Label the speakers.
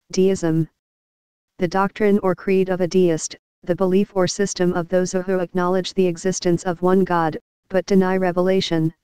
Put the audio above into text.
Speaker 1: Deism. The doctrine or creed of a deist, the belief or system of those who acknowledge the existence of one God, but deny revelation.